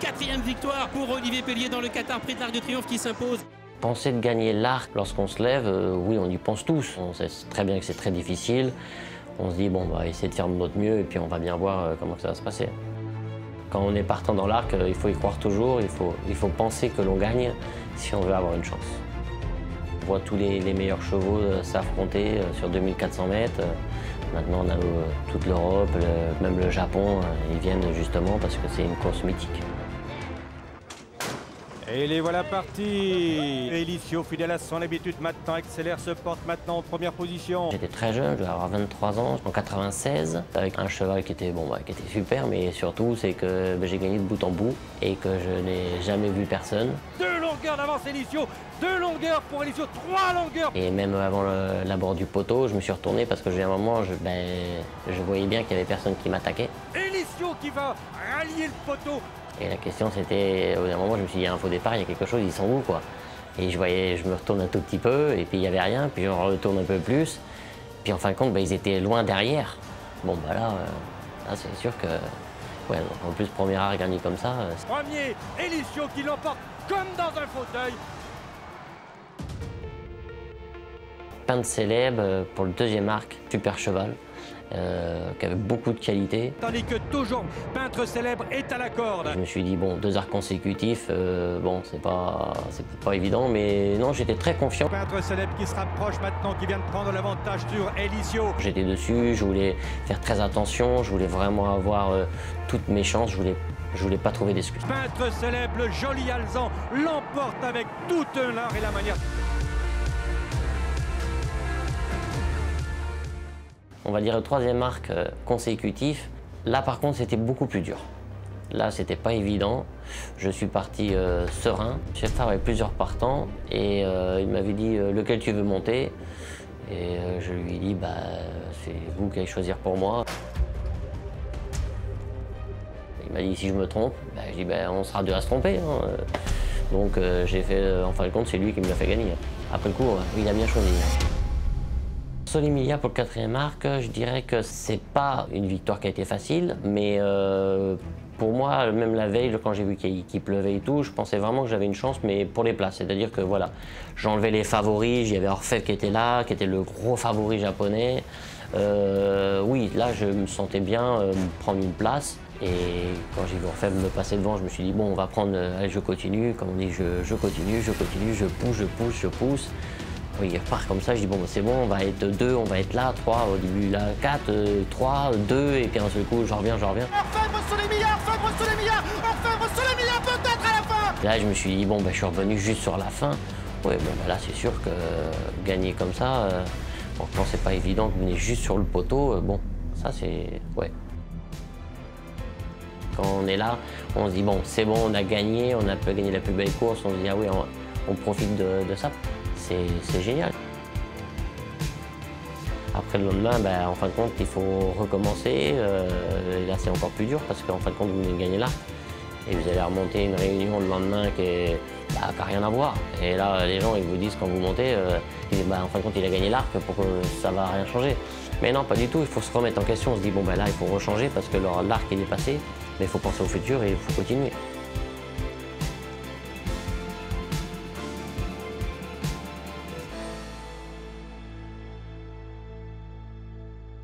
4e victoire pour Olivier Pellier dans le Qatar, prix de l'Arc de Triomphe qui s'impose. Penser de gagner l'Arc lorsqu'on se lève, oui, on y pense tous. On sait très bien que c'est très difficile. On se dit, bon, on va essayer de faire de notre mieux et puis on va bien voir comment ça va se passer. Quand on est partant dans l'Arc, il faut y croire toujours, il faut penser que l'on gagne si on veut avoir une chance. On voit tous les meilleurs chevaux s'affronter sur 2400 mètres. Maintenant, on a toute l'Europe, même le Japon, ils viennent justement parce que c'est une course mythique. Et les voilà partis. Elicio, fidèle à son habitude, maintenant accélère, se porte maintenant en première position. J'étais très jeune, je devais avoir 23 ans, en 96, avec un cheval qui était, qui était super, mais surtout c'est que j'ai gagné de bout en bout et que je n'ai jamais vu personne. 2 longueurs d'avance Elicio, 2 longueurs pour Elicio, 3 longueurs. Et même avant l'abord du poteau, je me suis retourné parce que j'ai un moment, je voyais bien qu'il n'y avait personne qui m'attaquait. Elicio qui va rallier le poteau. Et la question c'était, au bout d'un moment, je me suis dit, il y a un faux départ, il y a quelque chose, ils sont où quoi? Et je me retourne un tout petit peu, et puis il n'y avait rien, puis je retourne un peu plus. Puis en fin de compte, ils étaient loin derrière. Bon, là c'est sûr que, ouais, en plus, premier art gagné comme ça. Premier, Elicio qui l'emporte comme dans un fauteuil. Peintre célèbre pour le 2e arc, super cheval. Qui avait beaucoup de qualité. Tandis que toujours Peintre célèbre est à la corde. Je me suis dit, bon, 2 arcs consécutifs, bon, c'est pas évident, mais non, j'étais très confiant. Peintre célèbre qui se rapproche maintenant, qui vient de prendre l'avantage sur Elicio. J'étais dessus, je voulais faire très attention, je voulais vraiment avoir toutes mes chances, je voulais pas trouver d'excuses. Peintre célèbre, le joli Alzan, l'emporte avec toute l'art et la manière. On va dire le 3e arc consécutif. Là, par contre, c'était beaucoup plus dur. Là, c'était pas évident. Je suis parti serein. J'ai fait avec plusieurs partants et il m'avait dit lequel tu veux monter. Et je lui ai dit, c'est vous qui allez choisir pour moi. Il m'a dit si je me trompe. Je dis, on sera 2 à se tromper. Hein. Donc j'ai fait, en fin de compte, c'est lui qui me l'a fait gagner. Après le coup, il a bien choisi. Solimilia pour le 4e arc, je dirais que c'est pas une victoire qui a été facile, mais pour moi, même la veille, quand j'ai vu qu'il pleuvait et tout, je pensais vraiment que j'avais une chance, mais pour les places. C'est-à-dire que voilà, j'enlevais les favoris, il y avait Orfèvre qui était là, qui était le gros favori japonais. Oui, là, je me sentais bien prendre une place. Et quand j'ai vu Orfèvre me passer devant, je me suis dit, bon, on va prendre, allez, je continue. Comme on dit, je continue, je pousse. Oui, il repart comme ça, je dis bon, c'est bon, on va être 2, on va être là, 3, au début là, 4, 3, 2, et puis d'un seul coup, je reviens. Orfèvre Solemilia peut-être à la fin. Là, je me suis dit, bon, je suis revenu juste sur la fin. Oui, bon, là, c'est sûr que gagner comme ça, quand c'est pas évident de venir juste sur le poteau, bon, ça c'est, ouais. Quand on est là, on se dit, bon, c'est bon, on a gagné, on a pu gagner la plus belle course, on se dit, ah oui, on profite de ça. C'est génial. Après le lendemain, en fin de compte, il faut recommencer. Et là, c'est encore plus dur parce qu'en fin de compte, vous venez de gagner là. Et vous allez remonter une réunion le lendemain qui n'a rien à voir. Et là, les gens, ils vous disent quand vous montez, ils disent, en fin de compte, il a gagné l'arc, pour que ça va rien changer. Mais non, pas du tout. Il faut se remettre en question. On se dit, bon, là, il faut rechanger parce que l'arc, il est passé. Mais il faut penser au futur et il faut continuer.